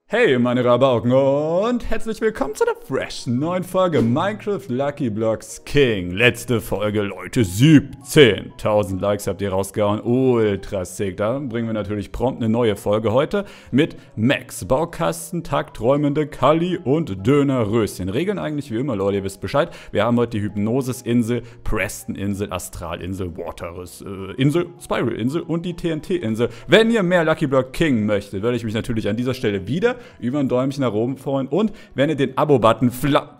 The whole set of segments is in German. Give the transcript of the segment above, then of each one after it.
Hey meine Rabauken und herzlich willkommen zu der fresh neuen Folge Minecraft Lucky Blocks King. Letzte Folge, Leute, 17.000 Likes habt ihr rausgehauen, ultra sick. Da bringen wir natürlich prompt eine neue Folge heute mit Max, Baukasten, Tagträumende, Kali und Dönerröschen. Regeln eigentlich wie immer, Leute, ihr wisst Bescheid. Wir haben heute die Hypnosis-Insel, Preston-Insel, Astral-Insel, Waterus-Insel, Spiral-Insel und die TNT-Insel. Wenn ihr mehr Lucky Block King möchtet, würde ich mich natürlich an dieser Stelle wieder über ein Däumchen nach oben freuen. Und wenn ihr den Abo-Button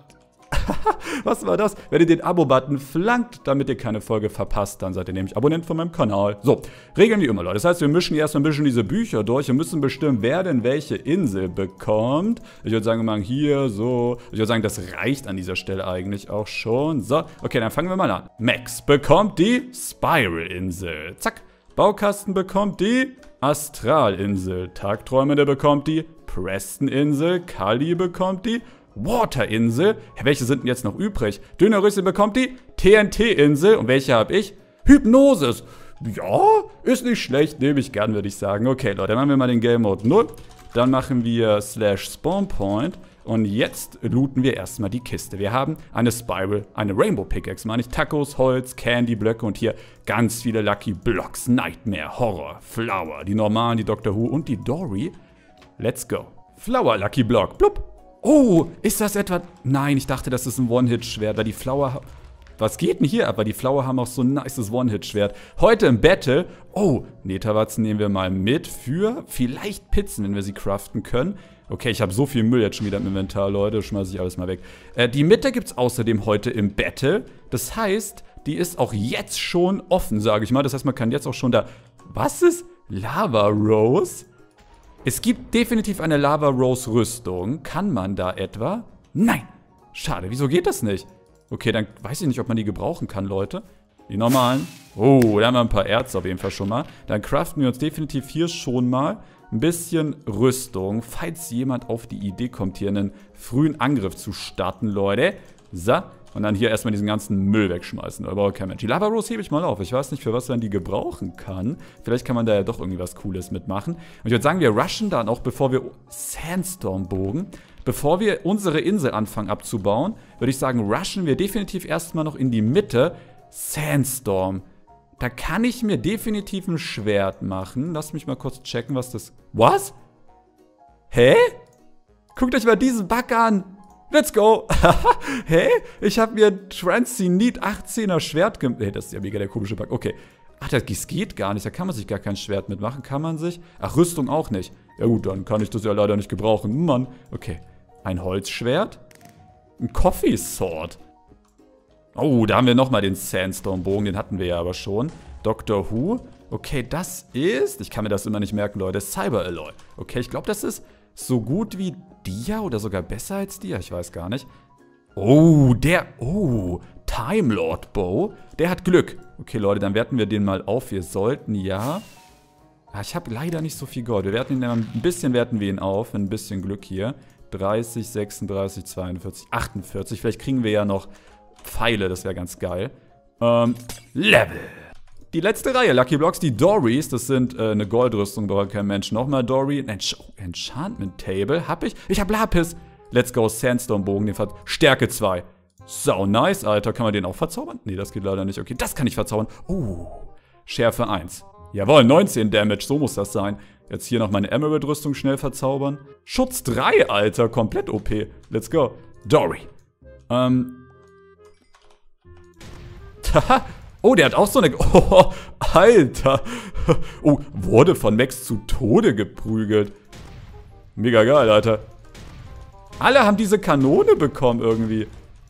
was war das? Wenn ihr den Abo-Button flankt, damit ihr keine Folge verpasst, dann seid ihr nämlich Abonnent von meinem Kanal. So, Regeln wie immer, Leute. Das heißt, wir mischen erstmal ein bisschen diese Bücher durch und müssen bestimmen, wer denn welche Insel bekommt. Ich würde sagen, wir machen hier so. Ich würde sagen, das reicht an dieser Stelle eigentlich auch schon. So, okay, dann fangen wir mal an. Max bekommt die Spiral-Insel. Zack. Baukasten bekommt die Astralinsel. Tagträumende bekommt die Preston-Insel. Kali bekommt die Water-Insel. Welche sind denn jetzt noch übrig? Dönerröschen bekommt die TNT-Insel. Und welche habe ich? Hypnosis. Ja, ist nicht schlecht. Nehme ich gern, würde ich sagen. Okay, Leute, dann machen wir mal den Game Mode 0. Dann machen wir /Spawnpoint. Und jetzt looten wir erstmal die Kiste. Wir haben eine Spiral, eine Rainbow Pickaxe, meine ich, Tacos, Holz, Candy-Blöcke und hier ganz viele Lucky Blocks, Nightmare, Horror, Flower, die normalen, die Doctor Who und die Dory. Let's go. Flower Lucky Block, blub. Oh, ist das etwa... Nein, ich dachte, das ist ein One-Hit-Schwert, weil die Flower... Was geht denn hier ab? Weil die Flower haben auch so ein nices One-Hit-Schwert. Heute im Battle... Oh, Netherwatzen nehmen wir mal mit für vielleicht Pizzen, wenn wir sie craften können. Okay, ich habe so viel Müll jetzt schon wieder im Inventar, Leute. Schmeiße ich alles mal weg. Die Mitte gibt es außerdem heute im Battle. Das heißt, die ist auch jetzt schon offen, sage ich mal. Das heißt, man kann jetzt auch schon da... Was ist Lava Rose? Es gibt definitiv eine Lava Rose Rüstung. Kann man da etwa? Nein! Schade, wieso geht das nicht? Okay, dann weiß ich nicht, ob man die gebrauchen kann, Leute. Die normalen. Oh, da haben wir ein paar Erze auf jeden Fall schon mal. Dann craften wir uns definitiv hier schon mal ein bisschen Rüstung, falls jemand auf die Idee kommt, hier einen frühen Angriff zu starten, Leute. So, und dann hier erstmal diesen ganzen Müll wegschmeißen. Aber kein Mensch. Die Lava Rose hebe ich mal auf. Ich weiß nicht, für was man die gebrauchen kann. Vielleicht kann man da ja doch irgendwie was Cooles mitmachen. Und ich würde sagen, wir rushen dann auch, bevor wir Sandstorm-Bogen, bevor wir unsere Insel anfangen abzubauen, würde ich sagen, rushen wir definitiv erstmal noch in die Mitte. Sandstorm. Da kann ich mir definitiv ein Schwert machen. Lasst mich mal kurz checken, was das... Was? Hä? Guckt euch mal diesen Bug an. Let's go. Hä? Ich habe mir Transcenit 18er Schwert gemacht. Hey, das ist ja mega der komische Bug. Okay. Ach, das geht gar nicht. Da kann man sich gar kein Schwert mitmachen. Kann man sich? Ach, Rüstung auch nicht. Ja gut, dann kann ich das ja leider nicht gebrauchen. Mann. Okay. Ein Holzschwert. Ein Coffee Sword. Oh, da haben wir nochmal den Sandstorm-Bogen, den hatten wir ja aber schon. Doctor Who. Okay, das ist... Ich kann mir das immer nicht merken, Leute. Cyber Alloy. Okay, ich glaube, das ist so gut wie Dia oder sogar besser als Dia. Ich weiß gar nicht. Oh, der... Oh, Time Lord Bow. Der hat Glück. Okay, Leute, dann werten wir den mal auf. Wir sollten ja... ich habe leider nicht so viel Gold. Wir werten ihn ein bisschen, werten wir ihn auf. Ein bisschen Glück hier. 30, 36, 42, 48. Vielleicht kriegen wir ja noch... Pfeile, das wäre ganz geil. Level. Die letzte Reihe, Lucky Blocks, die Dorys, das sind eine Goldrüstung, braucht kein Mensch. Nochmal Dory, Enchantment Table, hab ich? Ich hab Lapis. Let's go, Sandstorm-Bogen, den Stärke 2. Sau nice, Alter. Kann man den auch verzaubern? Nee, das geht leider nicht. Okay, das kann ich verzaubern. Oh, Schärfe 1. Jawohl, 19 Damage, so muss das sein. Jetzt hier noch meine Emerald-Rüstung schnell verzaubern. Schutz 3, Alter, komplett OP. Let's go. Dory. Oh, der hat auch so eine... Oh, Alter. Oh, wurde von Max zu Tode geprügelt. Mega geil, Alter. Alle haben diese Kanone bekommen irgendwie.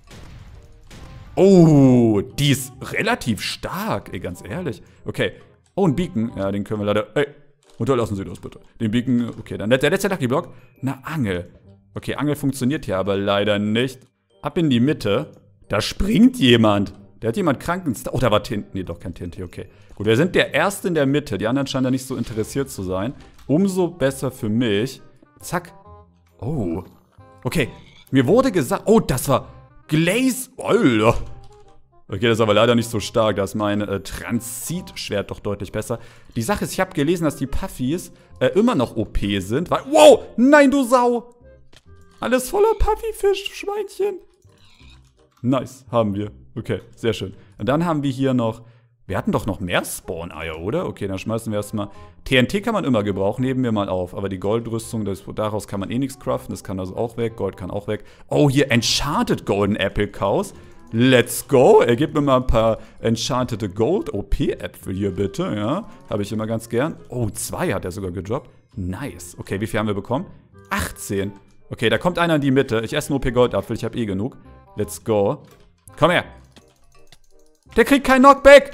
Oh, die ist relativ stark, ey, ganz ehrlich. Okay. Oh, ein Beacon. Ja, den können wir leider... Ey, unterlassen Sie das bitte. Den Beacon... Okay, dann der letzte Lucky Block. Eine Angel. Okay, Angel funktioniert hier aber leider nicht. Ab in die Mitte. Da springt jemand. Der hat jemand kranken... Oh, da war TNT. Nee, doch kein TNT, okay. Gut, wir sind der Erste in der Mitte. Die anderen scheinen da nicht so interessiert zu sein. Umso besser für mich. Zack. Oh. Okay. Mir wurde gesagt... Oh, das war... Glaze... Alter. Okay, das ist aber leider nicht so stark. Da ist mein Transit-Schwert doch deutlich besser. Die Sache ist, ich habe gelesen, dass die Puffys immer noch OP sind. Weil, wow, nein, du Sau. Alles voller Puffy-Fisch, Schweinchen. Nice, haben wir. Okay, sehr schön. Und dann haben wir hier noch... Wir hatten doch noch mehr Spawn-Eier, oder? Okay, dann schmeißen wir erstmal... TNT kann man immer gebrauchen, heben wir mal auf. Aber die Goldrüstung, daraus kann man eh nichts craften. Das kann also auch weg. Gold kann auch weg. Oh, hier Enchanted Golden Apple Cows. Let's go. Er gibt mir mal ein paar Enchanted Gold OP-Äpfel hier, bitte. Ja, habe ich immer ganz gern. Oh, 2 hat er sogar gedroppt. Nice. Okay, wie viel haben wir bekommen? 18. Okay, da kommt einer in die Mitte. Ich esse einen OP-Goldapfel. Ich habe eh genug. Let's go. Komm her. Der kriegt kein Knockback.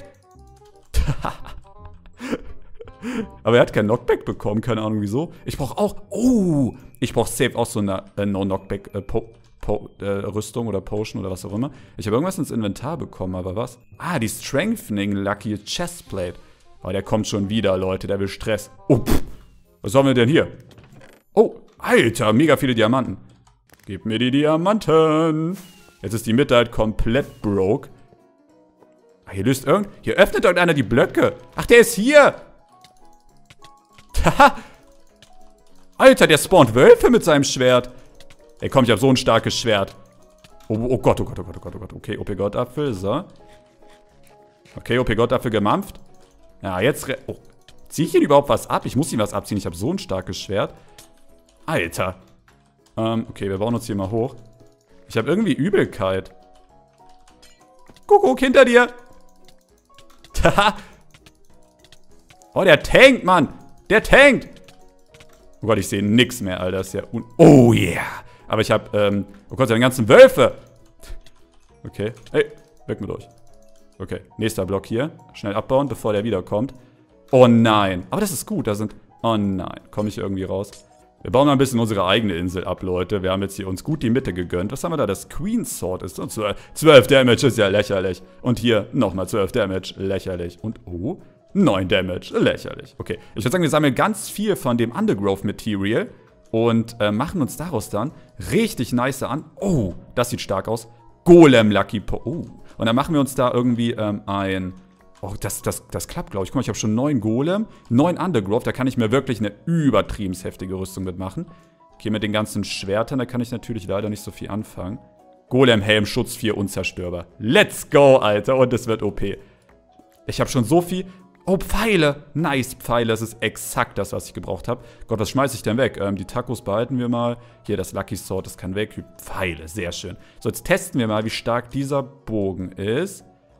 Aber er hat kein Knockback bekommen, keine Ahnung wieso. Ich brauche auch, ich brauche safe auch so eine No-Knockback Rüstung oder Potion oder was auch immer. Ich habe irgendwas ins Inventar bekommen, aber was? Ah, die Strengthening Lucky Chestplate. Oh, der kommt schon wieder, Leute, der will Stress. Oh, was haben wir denn hier? Oh, Alter, mega viele Diamanten. Gib mir die Diamanten. Jetzt ist die Mitte halt komplett broke. Ah, hier öffnet irgendeiner die Blöcke. Ach, der ist hier. Haha. Alter, der spawnt Wölfe mit seinem Schwert. Ey, komm, ich habe so ein starkes Schwert. Oh Gott, oh Gott, oh Gott, oh Gott, oh Gott. Okay, OP-Gottapfel, so. Okay, OP-Gottapfel gemampft. Ja, jetzt... Oh. Ziehe ich ihn überhaupt was ab? Ich muss ihm was abziehen. Ich habe so ein starkes Schwert. Alter. Okay, wir bauen uns hier mal hoch. Ich habe irgendwie Übelkeit. Kuckuck, hinter dir. Oh, der tankt, Mann. Der tankt. Oh Gott, ich sehe nix mehr, Alter. Das ist ja oh yeah. Aber ich habe, oh Gott, seine ganzen Wölfe. Okay. Ey, weg mit euch. Okay, nächster Block hier. Schnell abbauen, bevor der wiederkommt. Oh nein. Aber das ist gut, da sind... Oh nein, komme ich irgendwie raus. Wir bauen mal ein bisschen unsere eigene Insel ab, Leute. Wir haben jetzt hier uns gut die Mitte gegönnt. Was haben wir da? Das Queen Sword ist... 12 Damage ist ja lächerlich. Und hier nochmal 12 Damage. Lächerlich. Und oh... 9 Damage. Lächerlich. Okay. Ich würde sagen, wir sammeln ganz viel von dem Undergrowth Material und machen uns daraus dann richtig nice an. Oh, das sieht stark aus. Golem Lucky Po. Oh. Und dann machen wir uns da irgendwie ein... Oh, das klappt, glaube ich. Guck mal, ich habe schon 9 Golem, 9 Undergrowth. Da kann ich mir wirklich eine übertrieben heftige Rüstung mitmachen. Okay, mit den ganzen Schwertern, da kann ich natürlich leider nicht so viel anfangen. Golem Helm, Schutz 4, unzerstörbar. Let's go, Alter. Und es wird OP. Ich habe schon so viel... Oh, Pfeile. Nice, Pfeile. Das ist exakt das, was ich gebraucht habe. Gott, was schmeiße ich denn weg? Die Tacos behalten wir mal. Hier, das Lucky Sword, das kann weg. Pfeile, sehr schön. So, jetzt testen wir mal, wie stark dieser Bogen ist.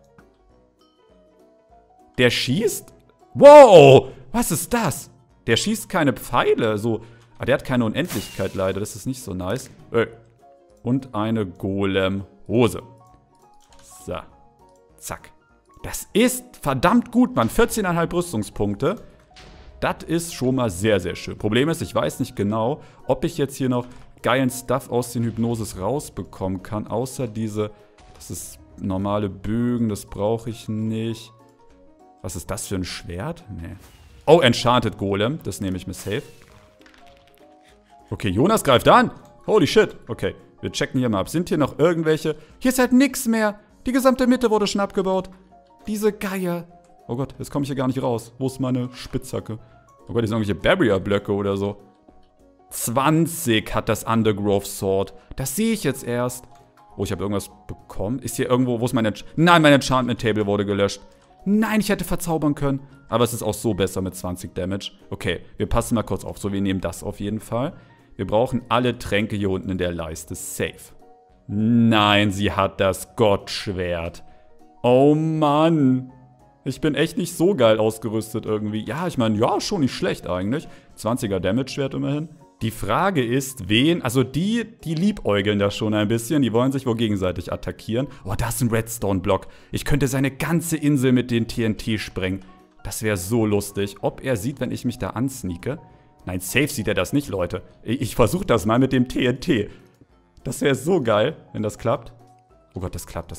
Der schießt? Wow, was ist das? Der schießt keine Pfeile. So, der hat keine Unendlichkeit leider. Das ist nicht so nice. Und eine Golem-Hose. So, zack. Das ist verdammt gut, Mann. 14,5 Rüstungspunkte. Das ist schon mal sehr, sehr schön. Problem ist, ich weiß nicht genau, ob ich jetzt hier noch geilen Stuff aus den Hypnoses rausbekommen kann. Außer diese... Das ist normale Bögen, das brauche ich nicht. Was ist das für ein Schwert? Nee. Oh, Enchanted Golem. Das nehme ich mir safe. Okay, Jonas greift an. Holy shit. Okay, wir checken hier mal ab. Sind hier noch irgendwelche... Hier ist halt nichts mehr. Die gesamte Mitte wurde schon abgebaut. Diese Geier. Oh Gott, jetzt komme ich hier gar nicht raus. Wo ist meine Spitzhacke? Oh Gott, hier sind irgendwelche Barrier-Blöcke oder so. 20 hat das Undergrowth Sword. Das sehe ich jetzt erst. Oh, ich habe irgendwas bekommen. Ist hier irgendwo... Wo ist mein... Nein, mein Enchantment Table wurde gelöscht. Nein, ich hätte verzaubern können. Aber es ist auch so besser mit 20 Damage. Okay, wir passen mal kurz auf. So, wir nehmen das auf jeden Fall. Wir brauchen alle Tränke hier unten in der Leiste. Safe. Nein, sie hat das Gottschwert. Oh Mann. Ich bin echt nicht so geil ausgerüstet irgendwie. Ja, ich meine, ja, schon nicht schlecht eigentlich. 20er Damage-Schwert immerhin. Die Frage ist, wen... Also die liebäugeln da schon ein bisschen. Die wollen sich wohl gegenseitig attackieren. Oh, da ist ein Redstone-Block. Ich könnte seine ganze Insel mit den TNT sprengen. Das wäre so lustig. Ob er sieht, wenn ich mich da ansneake? Nein, safe sieht er das nicht, Leute. Ich versuche das mal mit dem TNT. Das wäre so geil, wenn das klappt. Oh Gott, das klappt.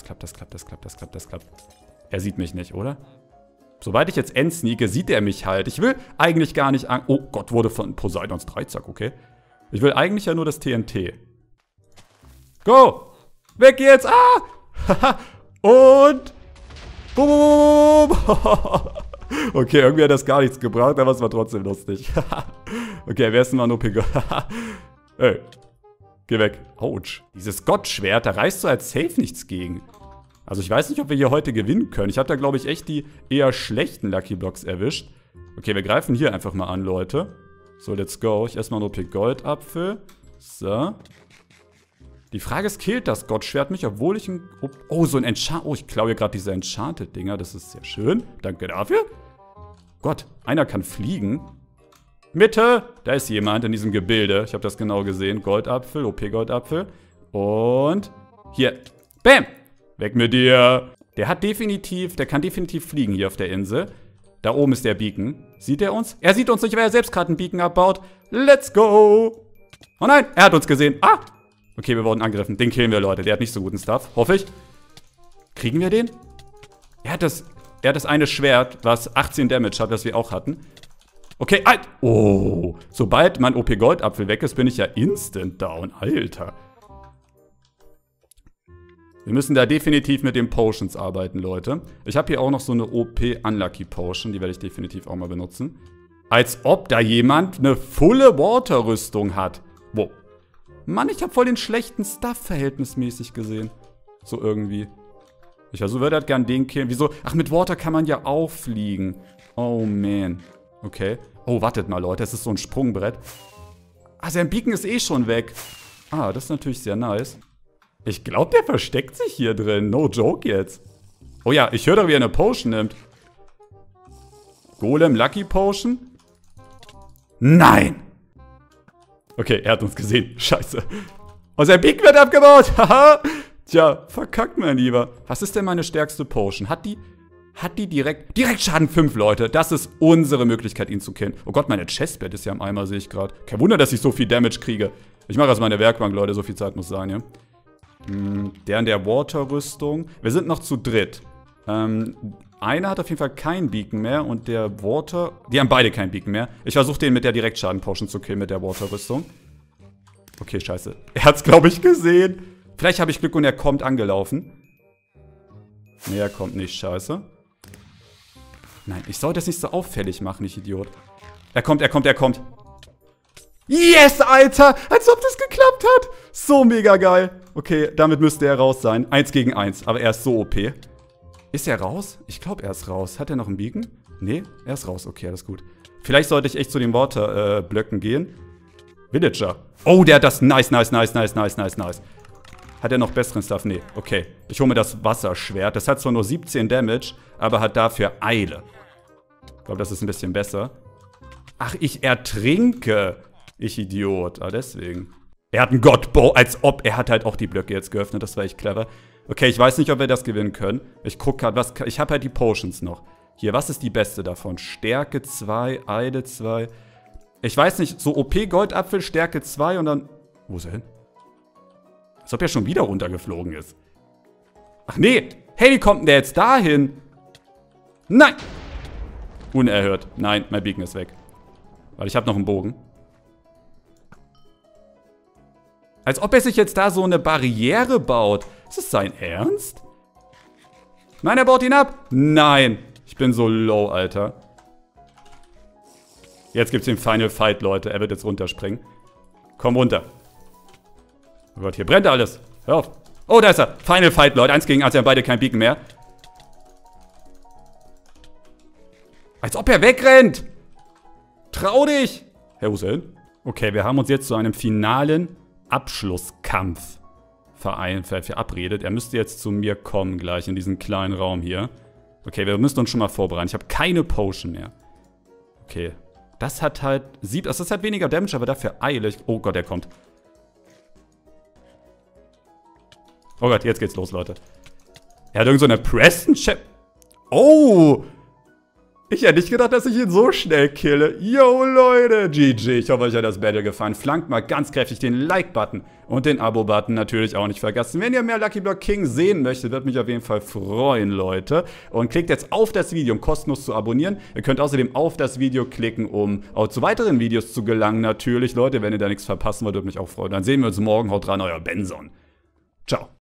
Er sieht mich nicht, oder? Sobald ich jetzt entsneake, sieht er mich halt. Ich will eigentlich gar nicht an... Oh Gott, wurde von Poseidons Dreizack, okay. Ich will eigentlich ja nur das TNT. Go! Weg jetzt! Ah! Und... Boom! Okay, irgendwie hat das gar nichts gebracht, aber es war trotzdem lustig. Okay, wer ist denn mal nur Pico? Ey, geh weg. Autsch. Dieses Gottschwert, da reißt du als Safe nichts gegen. Also ich weiß nicht, ob wir hier heute gewinnen können. Ich habe da, glaube ich, echt die eher schlechten Lucky Blocks erwischt. Okay, wir greifen hier einfach mal an, Leute. So, let's go. Ich esse mal nur Pick Goldapfel. So. Die Frage ist, killt das Gottschwert mich, obwohl ich ein... Oh, so ein Enchant... Oh, ich klaue hier gerade diese Enchanted-Dinger. Das ist sehr schön. Danke dafür. Gott, einer kann fliegen. Mitte! Da ist jemand in diesem Gebilde. Ich habe das genau gesehen. Goldapfel, OP-Goldapfel. Und... Hier. Bam! Weg mit dir! Der kann definitiv fliegen hier auf der Insel. Da oben ist der Beacon. Sieht er uns? Er sieht uns nicht, weil er selbst gerade einen Beacon abbaut. Let's go! Oh nein, er hat uns gesehen. Ah! Okay, wir wurden angegriffen. Den killen wir, Leute. Der hat nicht so guten Stuff. Hoffe ich. Kriegen wir den? Er hat das eine Schwert, was 18 Damage hat, das wir auch hatten. Okay, oh. Sobald mein OP-Goldapfel weg ist, bin ich ja instant down. Alter. Wir müssen da definitiv mit den Potions arbeiten, Leute. Ich habe hier auch noch so eine OP-Unlucky-Potion. Die werde ich definitiv auch mal benutzen. Als ob da jemand eine volle Water-Rüstung hat. Wow. Mann, ich habe voll den schlechten Stuff verhältnismäßig gesehen. So irgendwie. Ich würde halt gern den killen. Wieso? Ach, mit Water kann man ja auch fliegen. Oh, man. Okay. Oh, wartet mal, Leute. Es ist so ein Sprungbrett. Ah, sein Beacon ist eh schon weg. Ah, das ist natürlich sehr nice. Ich glaube, der versteckt sich hier drin. No joke jetzt. Oh ja, ich höre doch, wie er eine Potion nimmt. Golem Lucky Potion? Nein! Okay, er hat uns gesehen. Scheiße. Und sein Beacon wird abgebaut. Haha. Tja, verkackt, mein Lieber. Was ist denn meine stärkste Potion? Hat die direkt Schaden 5, Leute. Das ist unsere Möglichkeit, ihn zu killen. Oh Gott, meine Chestplate ist ja im Eimer, sehe ich gerade. Kein Wunder, dass ich so viel Damage kriege. Ich mache also meine Werkbank, Leute. So viel Zeit muss sein, ja. Der in der Water-Rüstung. Wir sind noch zu dritt. Einer hat auf jeden Fall keinen Beacon mehr und der Water... Die haben beide keinen Beacon mehr. Ich versuche den mit der Direktschaden-Potion zu killen, mit der Water-Rüstung. Okay, scheiße. Er hat's, glaube ich, gesehen. Vielleicht habe ich Glück und er kommt angelaufen. Nee, er kommt nicht, scheiße. Nein, ich sollte das nicht so auffällig machen, ich Idiot. Er kommt. Yes, Alter! Als ob das geklappt hat! So mega geil. Okay, damit müsste er raus sein. 1 gegen 1, aber er ist so OP. Ist er raus? Ich glaube, er ist raus. Hat er noch einen Beacon? Nee, er ist raus. Okay, alles gut. Vielleicht sollte ich echt zu den Water-Blöcken gehen. Villager. Oh, der hat das. Nice. Hat er noch besseren Stuff? Nee, okay. Ich hole mir das Wasserschwert. Das hat zwar nur 17 Damage, aber hat dafür Eile. Ich glaube, das ist ein bisschen besser. Ach, ich ertrinke. Ich Idiot. Ah, deswegen. Er hat einen Godbow, als ob. Er hat halt auch die Blöcke jetzt geöffnet. Das war echt clever. Okay, ich weiß nicht, ob wir das gewinnen können. Ich gucke gerade, was. Ich habe halt die Potions noch. Hier, was ist die beste davon? Stärke 2, Eile 2. Ich weiß nicht, so OP Goldapfel, Stärke 2 und dann. Wo ist er hin? Als ob er schon wieder runtergeflogen ist. Ach nee. Hey, wie kommt denn der jetzt dahin? Nein. Unerhört. Nein, mein Beacon ist weg. Weil ich habe noch einen Bogen. Als ob er sich jetzt da so eine Barriere baut. Ist das sein Ernst? Nein, er baut ihn ab. Nein. Ich bin so low, Alter. Jetzt gibt's den Final Fight, Leute. Er wird jetzt runterspringen. Komm runter. Oh Gott, hier brennt alles. Hör auf. Oh, da ist er. Final Fight, Leute. 1 gegen 1. Wir haben beide kein Beacon mehr. Als ob er wegrennt. Trau dich. Herr, wo ist er hin? Okay, wir haben uns jetzt zu einem finalen Abschlusskampf verabredet. Er müsste jetzt zu mir kommen gleich in diesen kleinen Raum hier. Okay, wir müssen uns schon mal vorbereiten. Ich habe keine Potion mehr. Okay. Das hat halt... Das hat weniger Damage, aber dafür Eile. Oh Gott, er kommt. Oh Gott, jetzt geht's los, Leute. Er hat irgend so eine Preston-Chap... Oh! Ich hätte nicht gedacht, dass ich ihn so schnell kille. Yo, Leute, GG. Ich hoffe, euch hat das Battle gefallen. Flankt mal ganz kräftig den Like-Button und den Abo-Button natürlich auch nicht vergessen. Wenn ihr mehr Lucky Block King sehen möchtet, würde mich auf jeden Fall freuen, Leute. Und klickt jetzt auf das Video, um kostenlos zu abonnieren. Ihr könnt außerdem auf das Video klicken, um auch zu weiteren Videos zu gelangen. Natürlich, Leute, wenn ihr da nichts verpassen wollt, würde mich auch freuen. Dann sehen wir uns morgen. Haut rein, euer Benson. Ciao.